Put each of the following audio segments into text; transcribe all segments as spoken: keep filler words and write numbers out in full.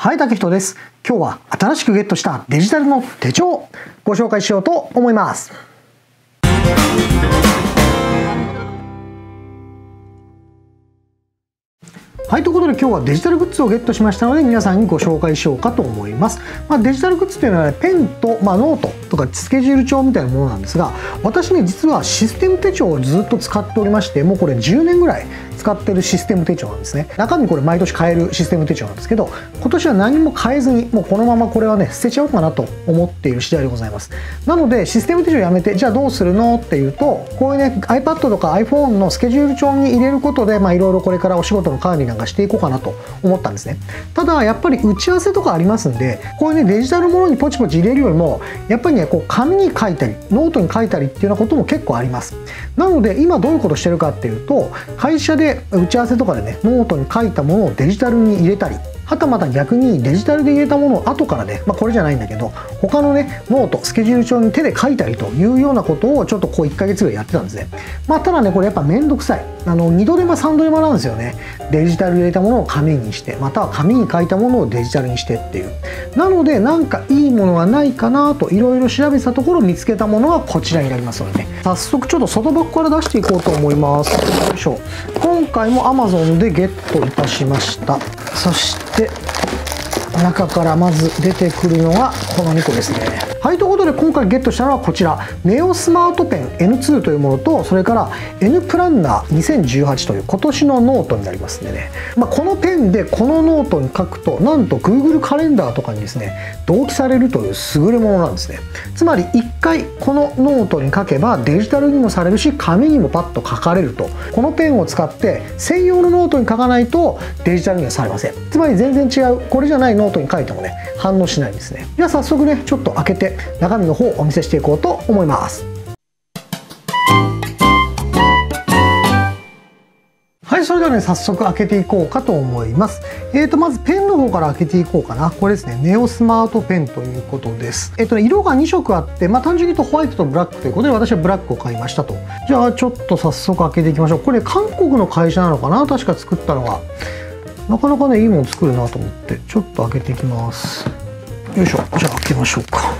はい、竹人です。今日は新しくゲットしたデジタルの手帳をご紹介しようと思います。はい、ということで今日はデジタルグッズをゲットしましたので皆さんにご紹介しようかと思います。まあ、デジタルグッズというのは、ね、ペンと、まあ、ノートとかスケジュール帳みたいなものなんですが、私ね実はシステム手帳をずっと使っておりまして、もうこれじゅうねんぐらい使ってるシステム手帳なんですね。中身これ毎年変えるシステム手帳なんですけど、今年は何も変えずにもうこのままこれはね捨てちゃおうかなと思っている次第でございます。なのでシステム手帳やめてじゃあどうするのっていうと、こういうね iPad とか iPhone のスケジュール帳に入れることで、まあいろいろこれからお仕事の管理なんかしていこうかなと思ったんですね。ただやっぱり打ち合わせとかありますんで、こういうねデジタルものにポチポチ入れるよりもやっぱりねこう紙に書いたりノートに書いたりっていうようなことも結構あります。なので今どういうことしてるかっていうと、会社で打ち合わせとかでねノートに書いたものをデジタルに入れたり、はたまた逆にデジタルで入れたものを後からね、まあ、これじゃないんだけど他のねノートスケジュール帳に手で書いたりというようなことをちょっとこういっかげつぐらいやってたんですね。まあただねこれやっぱめんどくさい、あのにど手間さんど手間なんですよね。デジタルで入れたものを紙にして、または紙に書いたものをデジタルにしてっていう。なのでなんかいいものがないかなといろいろ調べたところ見つけたものはこちらになりますので、ね、早速ちょっと外箱から出していこうと思います。よいしょ。今回も アマゾン でゲットいたしました。そして中からまず出てくるのがこのにこですね。はい、ということで今回ゲットしたのはこちらネオスマートペン エヌツー というものと、それから N プランナーにせんじゅうはちという今年のノートになりますんでね、まあ、このペンでこのノートに書くとなんと Google カレンダーとかにですね同期されるという優れものなんですね。つまりいっかいこのノートに書けばデジタルにもされるし紙にもパッと書かれると。このペンを使って専用のノートに書かないとデジタルにはされません。つまり全然違うこれじゃないノートに書いてもね反応しないんですね。じゃあ早速ねちょっと開けて中身の方をお見せしていこうと思います。はい、それではね早速開けていこうかと思います。えーとまずペンの方から開けていこうかな。これですね、ネオスマートペンということです。えっ、ー、とね色がにしょくあって、まあ単純に言うとホワイトとブラックということで私はブラックを買いましたと。じゃあちょっと早速開けていきましょう。これ韓国の会社なのかな、確か作ったのが。なかなかねいいもの作るなと思ってちょっと開けていきます。よいしょ。じゃあ開けましょうか。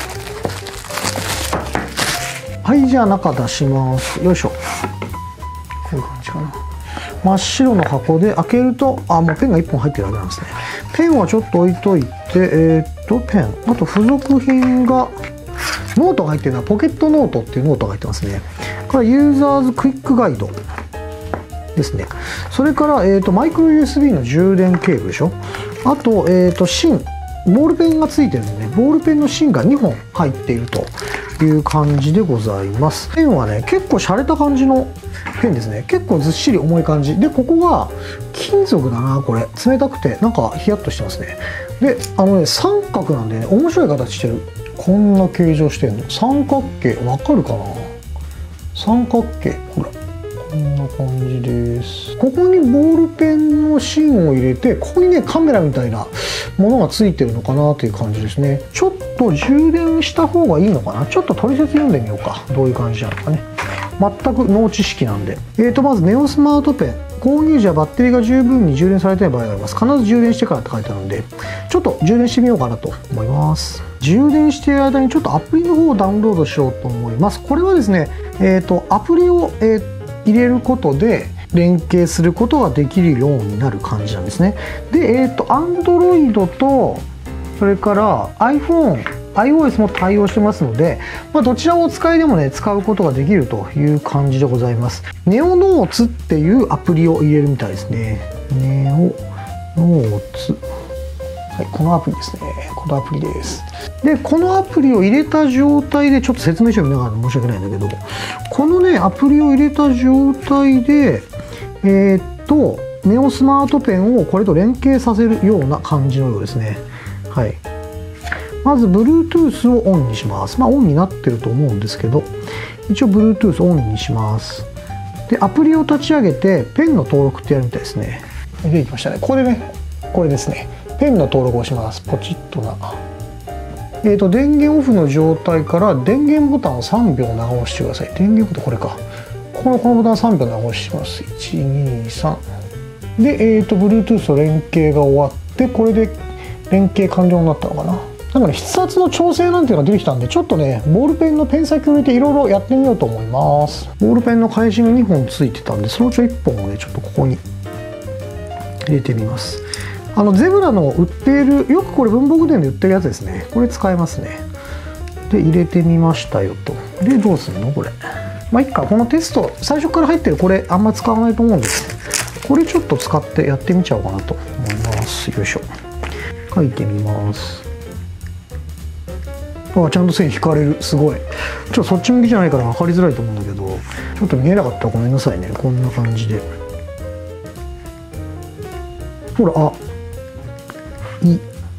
はい、じゃあ中出します。よいしょ。こういう感じかな。真っ白の箱で開けると、あ、もうペンがいっぽん入ってるだけなんですね。ペンはちょっと置いといて、えー、っとペン、あと付属品がノートが入ってるのはポケットノートっていうノートが入ってますね。これユーザーズクイックガイドですね。それから、えー、とマイクロ ユーエスビー の充電ケーブルでしょ。あと、えー、と芯、ボールペンがついてるんでね、ボールペンの芯がにほん入っているという感じでございます。ペンはね結構洒落た感じのペンですね。結構ずっしり重い感じで、ここが金属だな。これ冷たくてなんかヒヤッとしてますね。であのね三角なんでね面白い形してる。こんな形状してんの。三角形わかるかな。三角形、ほらこんな感じです。ここにボールペンの芯を入れて、ここにねカメラみたいなものがついてるのかなという感じですね。ちょっと充電した方がいいのかな。ちょっと取説読んでみようか。どういう感じなのかね。全くノー知識なんで。えーとまずネオスマートペン購入時はバッテリーが十分に充電されていない場合があります。必ず充電してからって書いてあるのでちょっと充電してみようかなと思います。充電している間にちょっとアプリの方をダウンロードしようと思います。これはですね、えーとアプリを、えー入れることで連携することができるようになる感じなんですね。で、えっと Android とそれから iPhone、iOS も対応してますので、まあ、どちらをお使いでもね使うことができるという感じでございます。ネオノーツっていうアプリを入れるみたいですね。ネオノーツ、はい、このアプリですね。このアプリです。で、このアプリを入れた状態で、ちょっと説明書見ながら申し訳ないんだけど、このね、アプリを入れた状態で、えー、っと、ネオスマートペンをこれと連携させるような感じのようですね。はい。まず、Bluetooth をオンにします。まあ、オンになってると思うんですけど、一応 Bluetooth オンにします。で、アプリを立ち上げて、ペンの登録ってやるみたいですね。出てきましたね。これね、これですね。ペンの登録をします。ポチッとな。えーと電源オフの状態から電源ボタンをさんびょう長押ししてください。電源ボタンこれか。このこのボタンさんびょう長押しします。いち、に、さん。で、えーと Bluetooth と連携が終わって、これで連携完了になったのかな。なんかね、筆圧の調整なんていうのが出てきたんで、ちょっとねボールペンのペン先を入れていろいろやってみようと思います。ボールペンの返しがにほんついてたんで、そのうちいっぽんをねちょっとここに入れてみます。あのゼブラの売っている、よくこれ文房具店で売ってるやつですね。これ使えますね。で入れてみましたよと。でどうするのこれ。まあいっか、このテスト最初から入ってるこれあんま使わないと思うんですね。これちょっと使ってやってみちゃおうかなと思います。よいしょ。書いてみます。あ、ちゃんと線引かれる。すごい。ちょっとそっち向きじゃないから分かりづらいと思うんだけど、ちょっと見えなかったらごめんなさいね。こんな感じで。ほら、あ、い、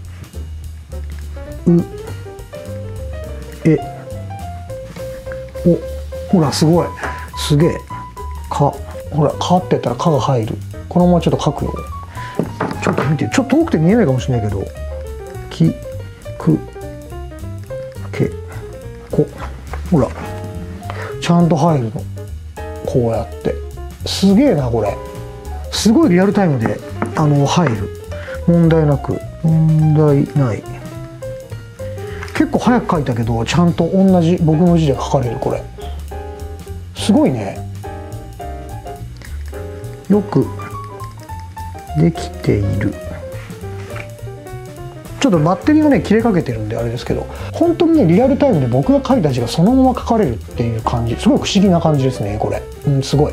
う、え、お、ほら、すごい。すげえ。か、ほら、かってやったらかが入る。このままちょっと書くよ。ちょっと見て、ちょっと遠くて見えないかもしれないけど、き、く、け、こ。ほら、ちゃんと入るの。こうやって。すげえな、これ。すごいリアルタイムで、あの、入る。問題なく。問題ない。結構早く書いたけど、ちゃんと同じ僕の字で書かれる、これ。すごいね。よくできている。ちょっとバッテリーがね切れかけてるんであれですけど、本当にねリアルタイムで僕が書いた字がそのまま書かれるっていう感じ、すごい不思議な感じですねこれ。うん、すごい。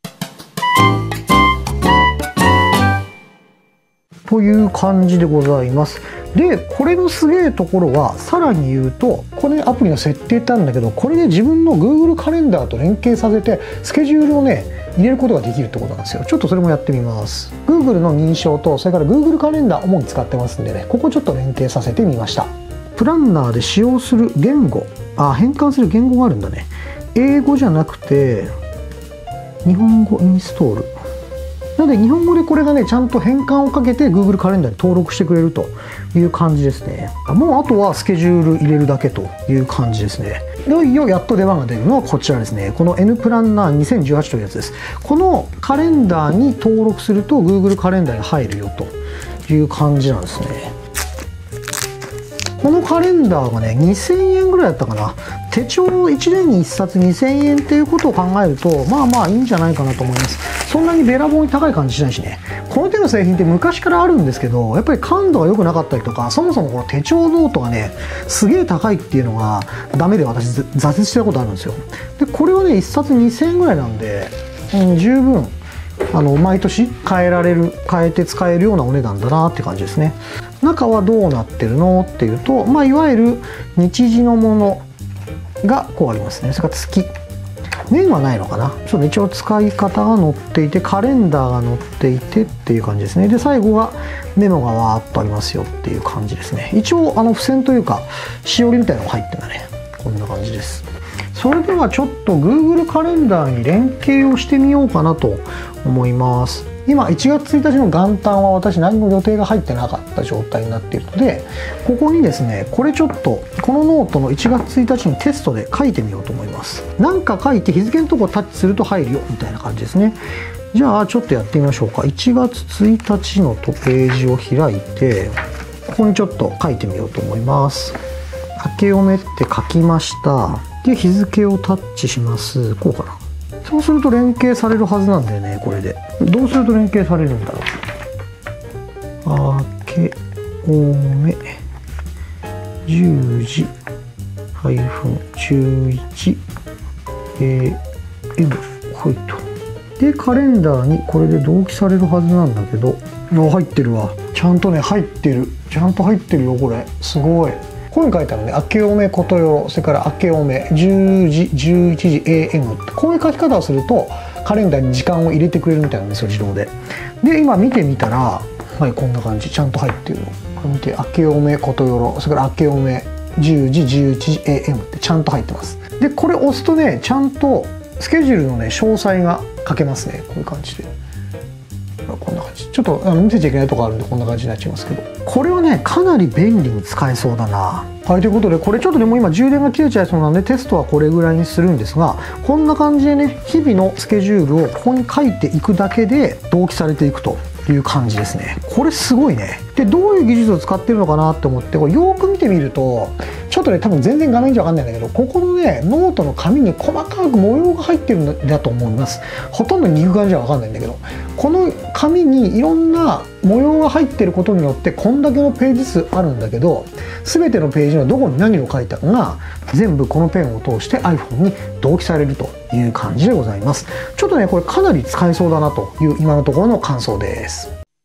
という感じでございます。でこれのすげえところはさらに言うと、これアプリの設定ってあるんだけど、これで自分の Google カレンダーと連携させてスケジュールをね入れることができるってことなんですよ。ちょっとそれもやってみます。 Google の認証と、それから Google カレンダー主に使ってますんでね、ここちょっと連携させてみました。プランナーで使用する言語、あ、変換する言語があるんだね。英語じゃなくて日本語インストールなので、日本語でこれがねちゃんと変換をかけて Google カレンダーに登録してくれるという感じですね。もうあとはスケジュール入れるだけという感じですね。いよいよやっと出番が出るのはこちらですね。この N プランナーにせんじゅうはちというやつです。このカレンダーに登録すると Google カレンダーに入るよという感じなんですね。このカレンダーがねにせんえんぐらいだったかな。手帳いちねんにいっさつにせんえんっていうことを考えると、まあまあいいんじゃないかなと思います。そんなにべらぼうに高い感じしないしね。この手の製品って昔からあるんですけど、やっぱり感度が良くなかったりとか、そもそもこの手帳ノートがねすげえ高いっていうのがダメで、私挫折したことあるんですよ。でこれはねいっさつにせんえんぐらいなんで、うん、十分あの毎年変えられる、変えて使えるようなお値段だなって感じですね。中はどうなってるのっていうと、まあ、いわゆる日時のものがこうありますね。それから月、年はないのかな。ちょっと一応使い方が載っていて、カレンダーが載っていてっていう感じですね。で最後がメモがわーっとありますよっていう感じですね。一応あの付箋というかしおりみたいなのが入ってるんだね。こんな感じです。それではちょっと Google カレンダーに連携をしてみようかなと思います。今いちがつついたちの元旦は私何も予定が入ってなかった状態になっているので、ここにですねこれちょっとこのノートのいちがつついたちにテストで書いてみようと思います。なんか書いて日付のところをタッチすると入るよみたいな感じですね。じゃあちょっとやってみましょうか。いちがつついたちのページを開いて、ここにちょっと書いてみようと思います。明けおめって書きました。で日付をタッチします。こうかな。そうすると連携されるはずなんだよね。これでどうすると連携されるんだろう。明けおめじゅうじじゅういちエーエム ほいと。でカレンダーにこれで同期されるはずなんだけど、あ入ってるわ。ちゃんとね入ってる。ちゃんと入ってるよこれ。すごい。ここに書いてあるね。明けおめことよろ、それから明けおめじゅうじじゅういちじ エーエム ってこういう書き方をするとカレンダーに時間を入れてくれるみたいなんですよ、自動で。で今見てみたら、はい、こんな感じちゃんと入ってるの。これ見て、明けおめことよろ、それから明けおめじゅうじじゅういちじ エーエム ってちゃんと入ってます。でこれ押すとねちゃんとスケジュールのね詳細が書けますね。こういう感じで。こんな感じ。ちょっとあの見せちゃいけないとこあるんでこんな感じになっちゃいますけど、これはねかなり便利に使えそうだな。はい、ということでこれちょっとでも今充電が切れちゃいそうなんでテストはこれぐらいにするんですが、こんな感じでね日々のスケジュールをここに書いていくだけで同期されていくという感じですね。これすごいね。でどういう技術を使ってるのかなって思ってこれよーく見てみるとちょっとね多分全然画面じゃ分かんないんだけどここのねノートの紙に細かく模様が入ってるんだと思います。ほとんど肉眼じゃ分かんないんだけどこの紙にいろんな模様が入ってることによってこんだけのページ数あるんだけど全てのページのどこに何を書いたかが全部このペンを通して iPhone に同期されるという感じでございます。ちょっとねこれかなり使えそうだなという今のところの感想です。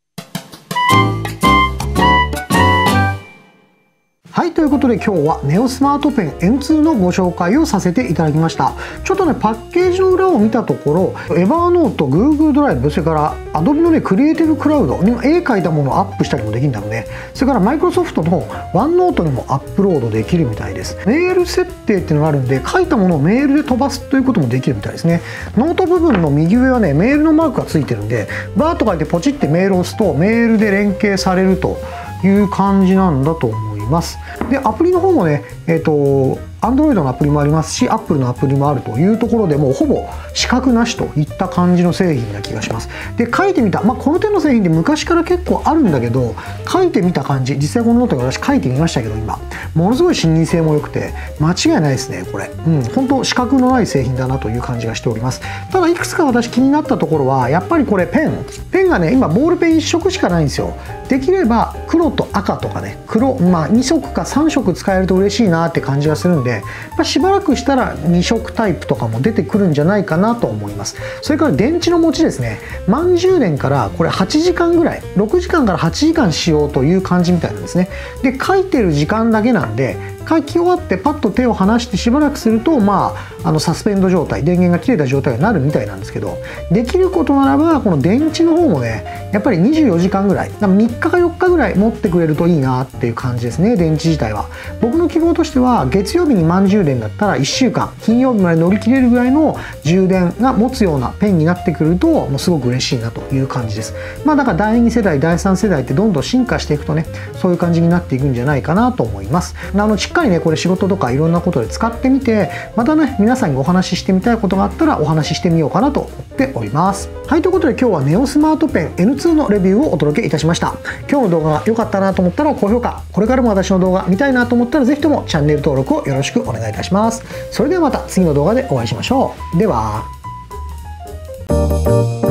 はい、ということで今日はネオスマートペン エムツー のご紹介をさせていただきました。ちょっとねパッケージの裏を見たところエバーノート、Google ドライブ、それから Adobe のねクリエイティブクラウドに絵描いたものをアップしたりもできるんだろうね。それから Microsoft の OneNote にもアップロードできるみたいです。メール設定っていうのがあるんで書いたものをメールで飛ばすということもできるみたいですね。ノート部分の右上はねメールのマークがついてるんでバーと書いてポチってメールを押すとメールで連携されるという感じなんだと思います。でアプリの方もねえっとAndroid のアプリもありますし Apple のアプリもあるというところでもうほぼ死角なしといった感じの製品な気がします。で書いてみた、まあ、この手の製品で昔から結構あるんだけど書いてみた感じ実際このノートに私書いてみましたけど今ものすごい視認性も良くて間違いないですねこれ。うん本当死角のない製品だなという感じがしております。ただいくつか私気になったところはやっぱりこれペンペンがね今ボールペンいっ色しかないんですよ。できれば黒と赤とかね黒まあに色かさん色使えると嬉しいなって感じがするんでまあ、しばらくしたらに色タイプとかも出てくるんじゃないかなと思います。それから電池の持ちですね満充電からこれはちじかんぐらいろくじかんからはちじかん使用という感じみたいなんですね。で書いてる時間だけなんで書き終わってパッと手を離してしばらくするとまああのサスペンド状態電源が切れた状態になるみたいなんですけどできることならばこの電池の方もねやっぱりにじゅうよじかんぐらいみっかかよっかぐらい持ってくれるといいなっていう感じですね電池自体は。僕の希望としては月曜日に満充電だったらいっしゅうかん金曜日まで乗り切れるぐらいの充電が持つようなペンになってくるともうすごく嬉しいなという感じです。まあだからだいに世代だいさん世代ってどんどん進化していくとねそういう感じになっていくんじゃないかなと思います。あのしっかりねこれ仕事とかいろんなことで使ってみてまたね皆さんにお話ししてみたいことがあったらお話ししてみようかなと思っております。はいということで今日はネオスマートペン エヌツー のレビューをお届けいたしました。今日の動画が良かったなと思ったら高評価これからも私の動画見たいなと思ったらぜひともチャンネル登録をよろしくお願いいたします。それではまた次の動画でお会いしましょう。では。